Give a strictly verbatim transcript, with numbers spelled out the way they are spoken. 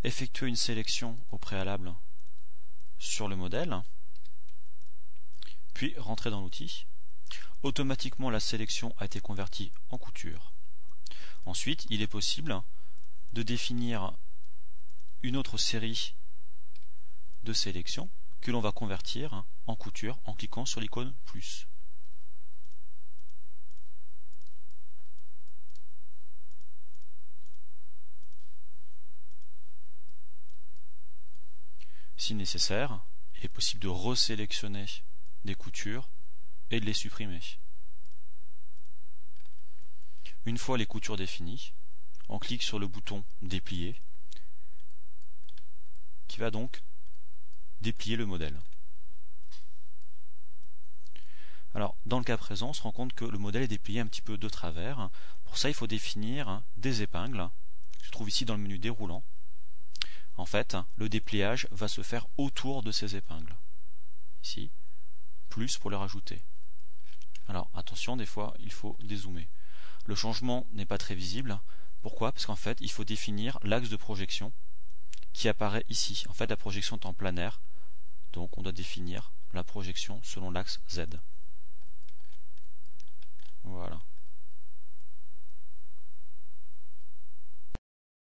effectuer une sélection au préalable sur le modèle, puis rentrer dans l'outil. Automatiquement, la sélection a été convertie en couture. Ensuite, il est possible de définir une autre série de sélections que l'on va convertir en couture en cliquant sur l'icône plus. Si nécessaire, il est possible de resélectionner des coutures et de les supprimer. Une fois les coutures définies, on clique sur le bouton déplier qui va donc déplier le modèle. Alors, dans le cas présent, on se rend compte que le modèle est déplié un petit peu de travers. Pour ça, il faut définir des épingles, qui se trouvent ici dans le menu déroulant. En fait, le dépliage va se faire autour de ces épingles. Ici, plus pour les rajouter. Alors, attention, des fois, il faut dézoomer. Le changement n'est pas très visible. Pourquoi? Parce qu'en fait, il faut définir l'axe de projection qui apparaît ici. En fait, la projection est en planaire, donc on doit définir la projection selon l'axe Z. Voilà.